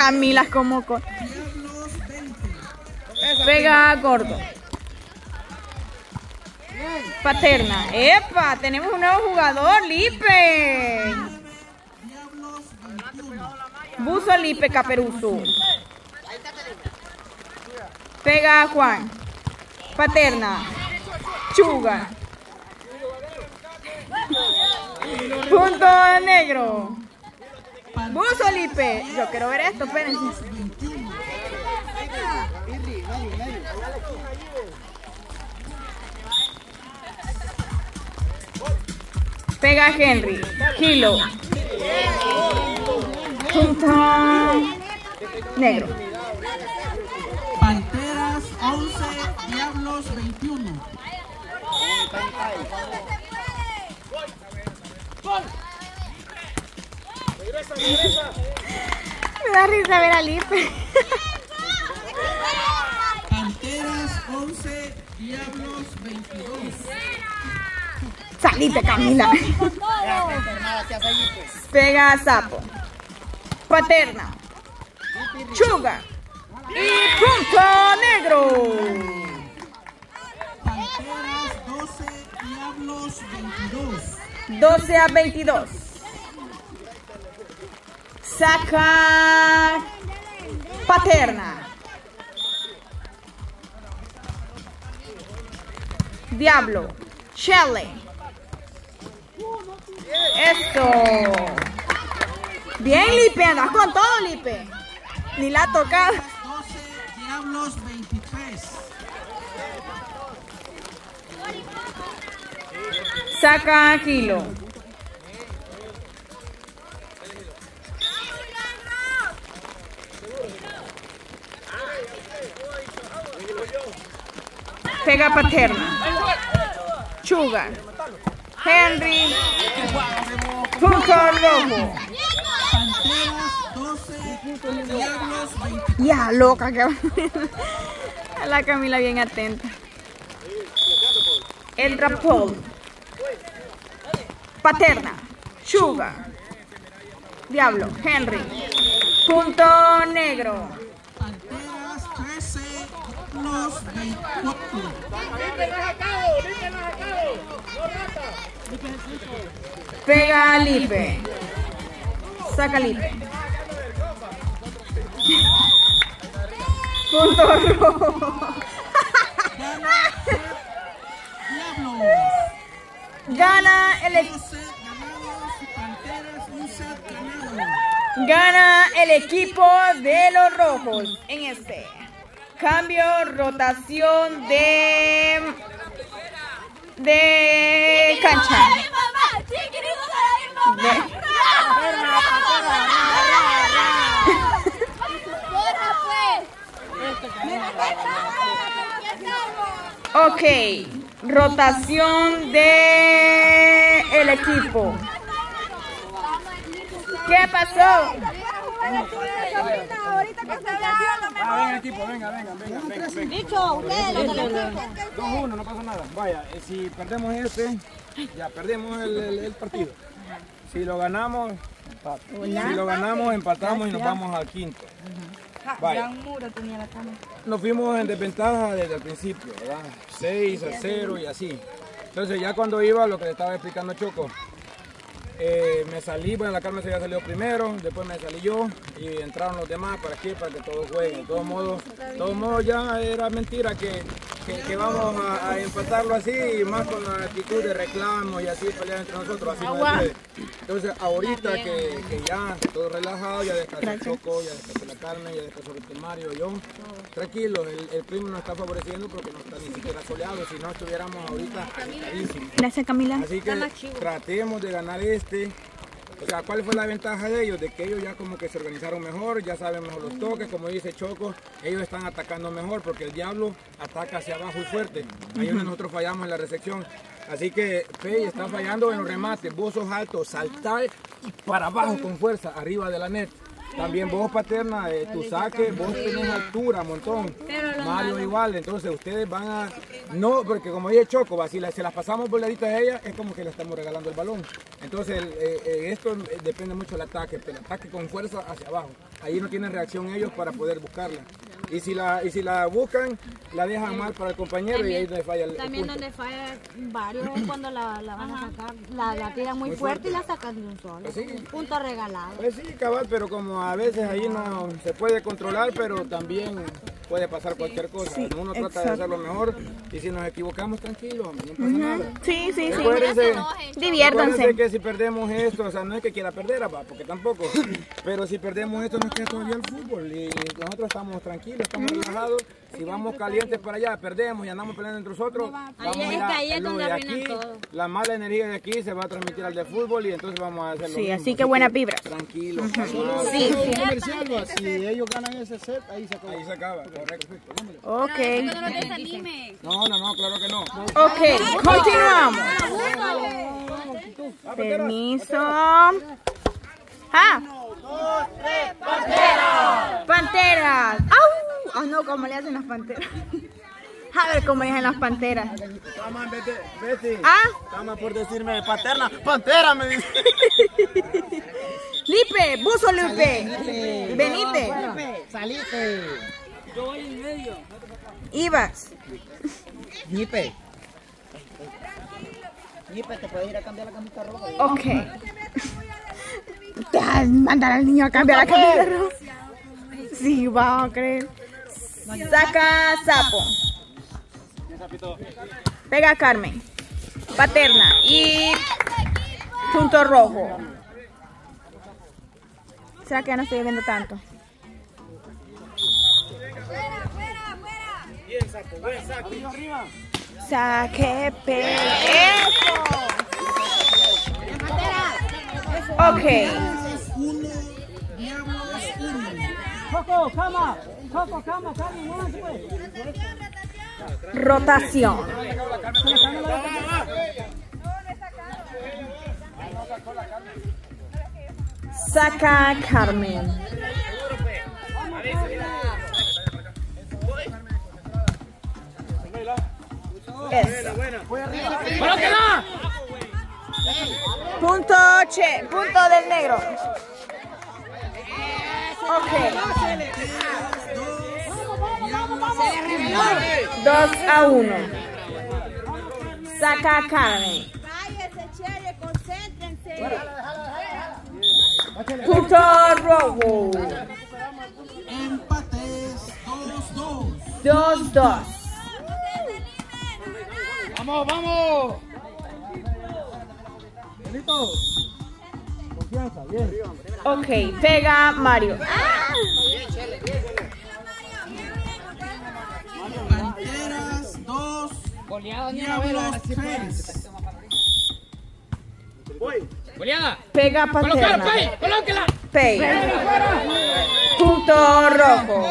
Camila como pega gordo. Paterna. ¡Epa! Tenemos un nuevo jugador, Lipe. Buzo Lipe Caperuso. Pega Juan. Paterna. Chuga. Punto negro. Buzo Lipe. Yo quiero ver esto, espérense. Pega Henry. Kilo. Punto negro. Panteras 11, Diablos 21. Me da risa ver a Lipe. Panteras 11, Diablos 22. Salite, Camila. Pega Sapo. Paterna. Chuga. Y punto negro. Panteras 12, Diablos 22. 12 a 22. Saca Paterna. Diablo. Shelley. Esto. Bien, Lipe, andas con todo, Lipe. Ni la ha tocado. 12, Diablos 23. Saca Kilo. Pega Paterna. Chuga. Henry. Punto rojo. Panteras 12, Diablos 23. Ya, loca que a la Camila bien atenta. El Rapol. Paterna. Chuga. Diablo. Henry. Punto negro. Panteras 13, Diablos 24. Pega Lipe. Saca Lipe. Punto rojo. Gana el Gana el equipo de los rojos en este cambio, rotación de cancha. Ok, rotación de el equipo. ¿Qué pasó? Venga equipo, venga. Dicho, ustedes. 2-1, no pasa nada. Vaya, si perdemos este, ya perdemos el partido. Si lo ganamos, empatamos y nos vamos al quinto. Vaya. Nos fuimos en desventaja desde el principio, ¿verdad? 6-0 y así. Entonces ya cuando iba, lo que le estaba explicando Choco, me salí, bueno, la Carmen se había salido primero, después me salí yo y entraron los demás. ¿Para qué? Para que todos jueguen. De todos modos ya era mentira que vamos a empatarlo así, y más con la actitud de reclamo y así pelear entre nosotros, así no se puede. Entonces ahorita que ya todo relajado, ya descansó Choco, ya descansó la Carmen, ya descansó el Mario, yo, tranquilo, el clima nos está favoreciendo porque no está ni siquiera soleado, si no estuviéramos ahorita agitadísimos. Gracias, Camila. Así que tratemos de ganar este. O sea, ¿cuál fue la ventaja de ellos? De que ellos ya como que se organizaron mejor, ya saben mejor los toques, como dice Choco, ellos están atacando mejor porque el Diablo ataca hacia abajo y fuerte. Ahí donde nosotros fallamos en la recepción. Así que Fey está fallando en los remates, buzos altos, saltar y para abajo con fuerza, arriba de la net. También vos, Paterna, tu saque, vos tenés altura, montón. Mario igual, entonces ustedes van a... No, porque como dice Choco, si se las pasamos voladitas a ella, es como que le estamos regalando el balón. Entonces esto depende mucho del ataque, pero el ataque con fuerza hacia abajo. Ahí no tienen reacción ellos para poder buscarla. Y si la buscan, la dejan mal para el compañero también, y ahí donde falla el también punto. donde falla varios es cuando la van a sacar, la tiran muy fuerte y la sacan de un solo. Pues sí. Punto regalado. Pues sí, cabal, pero como a veces ahí no se puede controlar, pero también puede pasar cualquier cosa. Sí, Uno trata de hacerlo mejor y si nos equivocamos, tranquilo, no pasa nada. Sí, sí, sí. Acuérdense Diviértanse. que si perdemos esto, o sea, no es que quiera perder, porque tampoco, pero si perdemos esto nos queda todavía el fútbol y nosotros estamos tranquilos, estamos relajados. Si vamos calientes para allá, perdemos y andamos peleando entre nosotros, vamos a ir a lo de aquí, la mala energía de aquí se va a transmitir al de fútbol y entonces vamos a hacer lo mismo. Así que buenas vibras. Tranquilos. Sí. Si ellos ganan ese set, ahí se acaba. Ahí se acaba, correcto. Ok. No, claro que no. Ok, continuamos. Permiso. Panteras. ¡Au! Ah, no, ¿cómo le hacen las panteras? A ver cómo le hacen las panteras. Betty. Estamos por decirme paterna. Pantera me dice. Lipe, buzo Lipe. Venite. Salite. Yo voy en medio. Ibas. Nipe, te puedes ir a cambiar la camisa roja. Ok. Te vas a mandar al niño a cambiar la camisa roja. Sí, va a creer. Saca sapo. Pega Carmen. Paterna. Y punto rojo. ¿Será que ya no estoy viendo tanto? Bien, sapo, buen saco. Arriba. Saque eso. Ok. Coco, cama, Rotación. Saca Carmen. Eso. Punto del negro. Ok. 2-1. Saca Carmen. Cállese, Chele, concéntrense. Punto rojo. Empates 2-2. 2-2. Vamos. Benito. Confianza, bien. Ok, pega Mario. Panteras 2. Diablos 3. Pega Paterna. Pay. Punto rojo.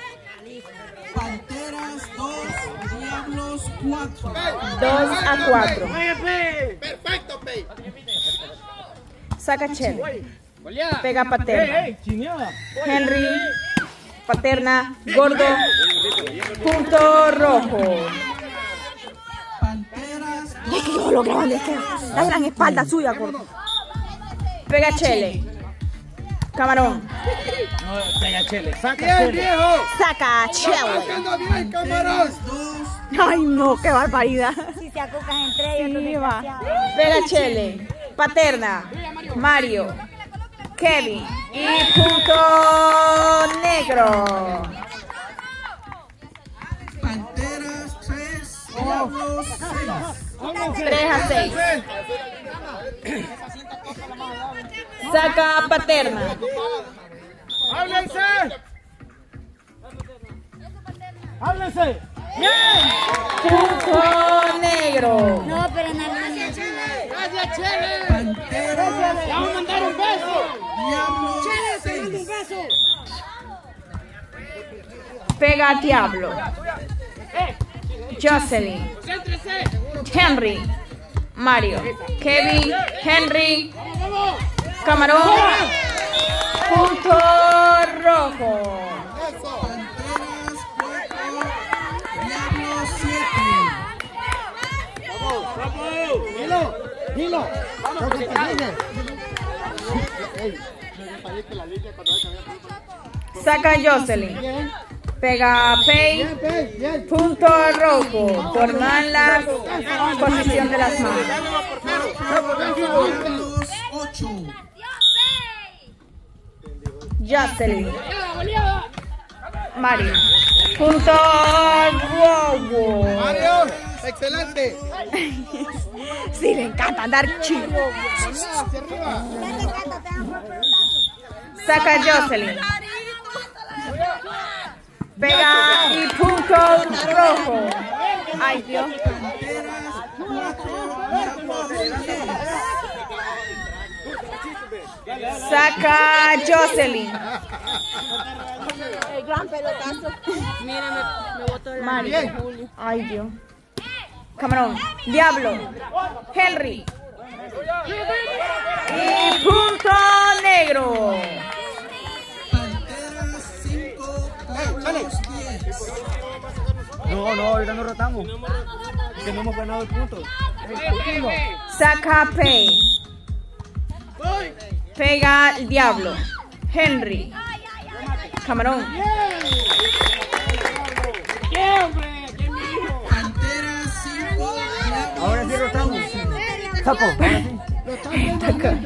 Panteras 2. Diablos 4. 2-4. Perfecto, Pei. Saca Chele. Pega Paterna. Henry. Paterna. Gordo. Punto rojo. Panteras Es que yo lo graban de la gran espalda suya, gordo. Pega Chele. Camarón. Pega Chele. Saca Chele. Saca Chele. Bien, camarón. 2. Ay, no, qué barbaridad. Si se acucan entre ellos, Sí, va. Pega Chele. Paterna. Mario. Kevin. Y punto negro. Panteras 3. Diablos 6. 3-6. Saca Paterna. ¡Háblense! Punto negro. No, pero no. ¡Gracias, Chele! Panteras ¡Vamos a mandar un beso! Diablos 6. Pega Diablo. Jocelyn. Henry. Mario. Kevin. Henry. Camarón. Punto rojo. Panteras 4. Diablos 7. Saca Jocelyn. Pega Pay. Punto rojo. Forman la posición de las manos. 8. Jocelyn. Mario. Punto rojo. Mario, excelente. Sí, le encanta andar chivo. Saca Jocelyn. Pega y punto rojo. Ay, Dios. Saca Jocelyn. El gran pelotazo. Miren, me botó la Mario. Ay, Dios. Camarón. Diablo. Henry. Y punto negro. Panteras 5, Pueblos 10. No, ahorita no rotamos. Que no hemos ganado el punto. Saca Pay. Pega el Diablo. Henry. Camarón. Panteras 5, Ahora sí rotamos. Sapo, ahora sí.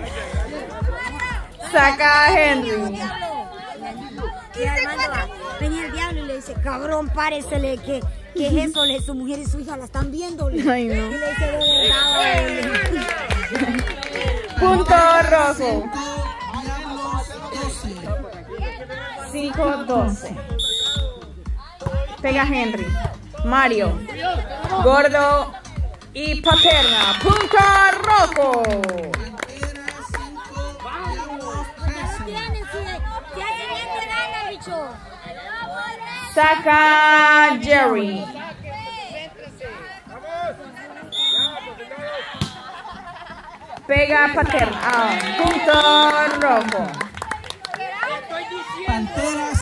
Saca Henry. Y Armando venía el diablo y le dice, cabrón, páresele, que es eso, su mujer y su hija la están viendo. Ay, no. Y le dice, de verdad. Punto rojo. Diablos 12. 5-12. Pega Henry. Mario. Gordo. Y Paterna. Punto rojo. Panteras 5, Diablos 13. Saca Jerry. Pega Paterna. Punto rojo. Panteras